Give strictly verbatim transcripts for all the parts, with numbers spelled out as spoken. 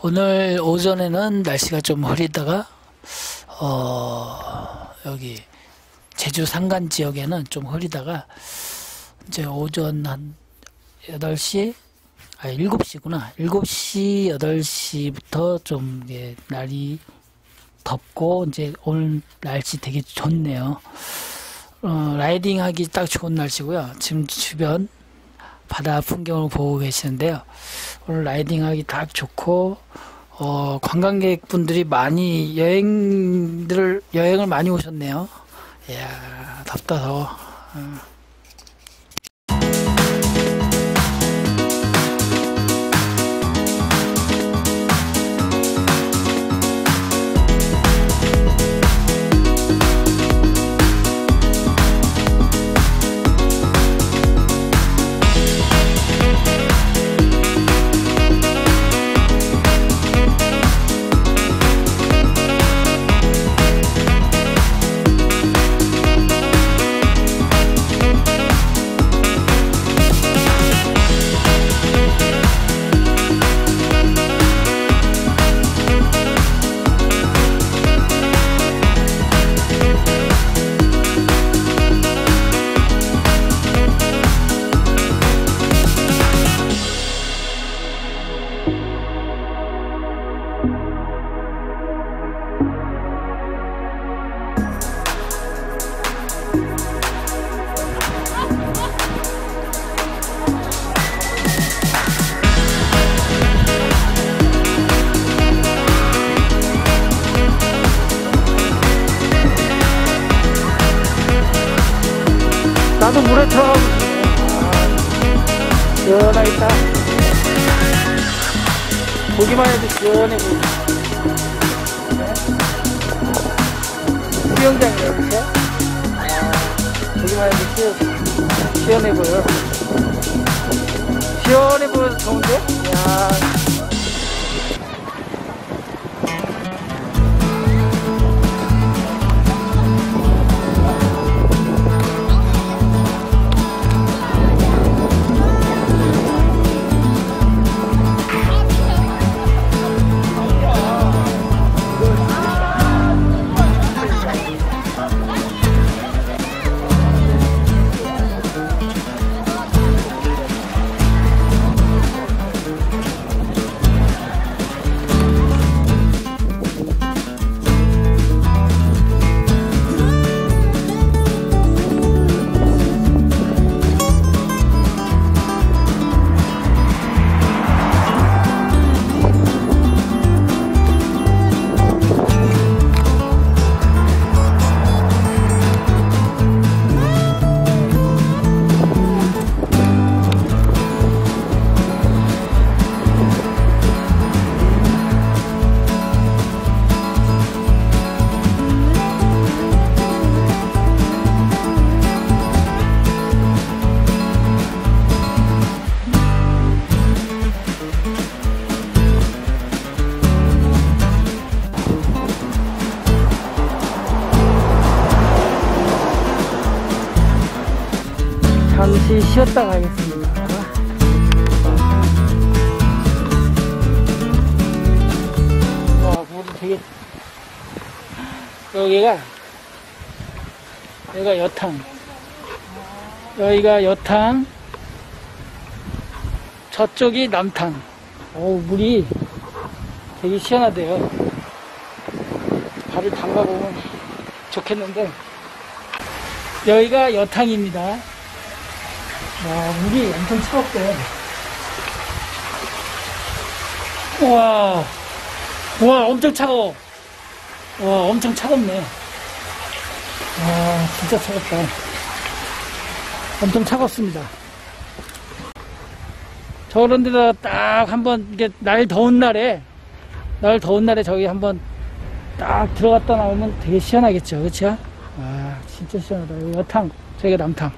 오늘 오전에는 날씨가 좀 흐리다가 어 여기 제주 산간 지역에는 좀 흐리다가 이제 오전 한 여덟 시 아 일곱 시구나 일곱 시 여덟 시부터 좀 이제 날이 덥고 이제 오늘 날씨 되게 좋네요. 어, 라이딩 하기 딱 좋은 날씨고요. 지금 주변 바다 풍경을 보고 계시는데요. 오늘 라이딩 하기 딱 좋고 어, 관광객분들이 많이 여행들을 여행을 많이 오셨네요. 이야, 덥다 더워. 어. 나도 물에 처음 시원하겠다. 보기만 해도 시원해 보이네. 수영장이에요, 그쵸? 보기만 해도 시, 시원해 보여. 시원해 보여서 좋은데? 이야. 잠시 쉬었다 가겠습니다. 와, 물이 되게, 여기가, 여기가 여탕. 여기가 여탕, 저쪽이 남탕. 어우, 물이 되게 시원하대요. 발을 담가보면 좋겠는데, 여기가 여탕입니다. 와, 물이 엄청 차갑대. 우와, 우와, 엄청 차가워. 와, 엄청 차갑네. 와, 진짜 차갑다. 엄청 차갑습니다. 저런 데다 딱 한번, 이게 날 더운 날에, 날 더운 날에 저기 한번 딱 들어갔다 나오면 되게 시원하겠죠. 그쵸? 와, 진짜 시원하다. 여기 여탕, 저기가 남탕.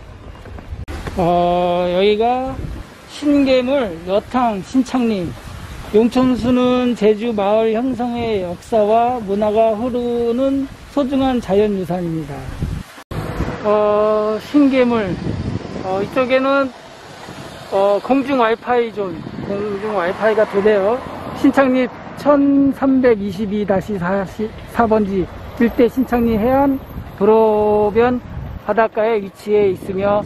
어, 여기가 신개물 여탕 신창림. 용천수는 제주 마을 형성의 역사와 문화가 흐르는 소중한 자연유산입니다. 어, 신개물. 어, 이쪽에는 어, 공중 와이파이 존, 공중 와이파이가 되네요. 신창리 천삼백이십이 사 번지 일대 신창리 해안 도로변 바닷가에 위치해 있으며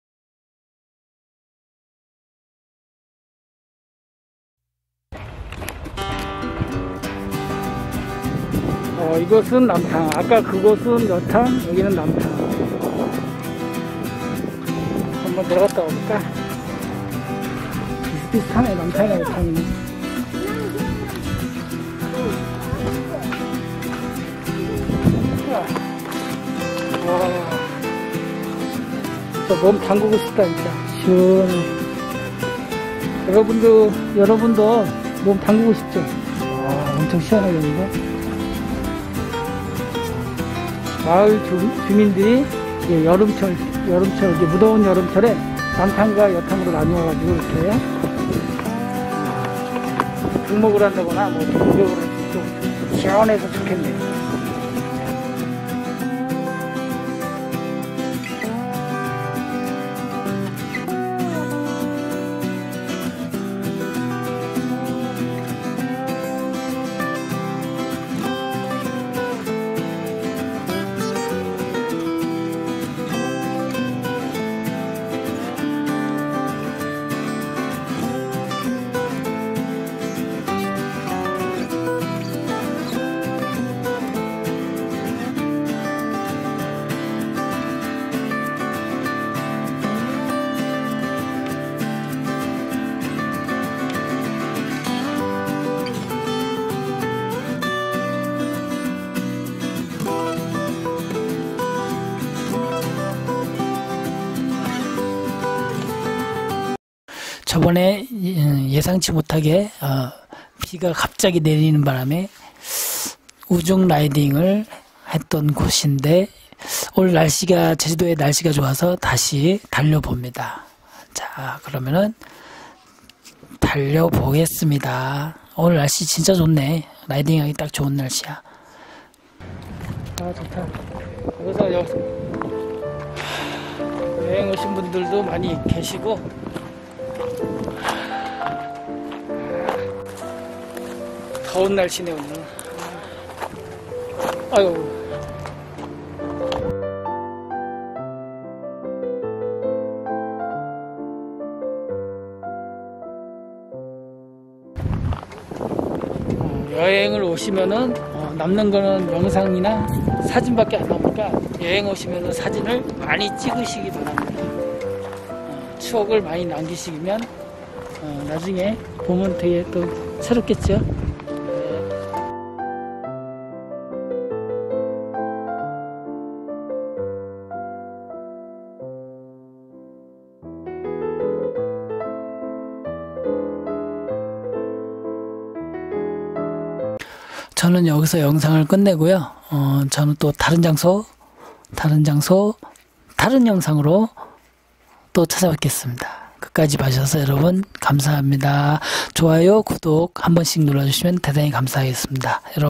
어, 이곳은 남탕, 아까 그곳은 여탕, 여기는 남탕. 한번 내려갔다 와볼까? 비슷비슷하네, 남탕이랑 여탕이네. 와, 진짜 몸 담그고 싶다, 진짜. 시원해. 여러분도, 여러분도 몸 담그고 싶죠? 와, 엄청 시원하겠는데? 마을 주, 주민들이 예, 여름철, 여름철, 이제 무더운 여름철에 남탕과 여탕으로 나누어가지고 이렇게 등목을 한다거나 뭐 목욕을 해서 좀 시원해서 좋겠네요. 저번에 예상치 못하게 어, 비가 갑자기 내리는 바람에 우중 라이딩을 했던 곳인데 오늘 날씨가 제주도의 날씨가 좋아서 다시 달려봅니다. 자, 그러면은 달려보겠습니다. 오늘 날씨 진짜 좋네. 라이딩하기 딱 좋은 날씨야. 아, 좋다. 여기서 여기서 여행 오신 분들도 많이 계시고 더운 날씨네 오늘. 아유. 어, 여행을 오시면은 어, 남는 거는 영상이나 사진밖에 안 남으니까 여행 오시면은 사진을 많이 찍으시기 바랍니다. 어, 추억을 많이 남기시면 어, 나중에 보면 되게 또 새롭겠죠. 저는 여기서 영상을 끝내고요. 어, 저는 또 다른 장소, 다른 장소, 다른 영상으로 또 찾아뵙겠습니다. 끝까지 봐주셔서 여러분 감사합니다. 좋아요, 구독 한 번씩 눌러주시면 대단히 감사하겠습니다. 여러분.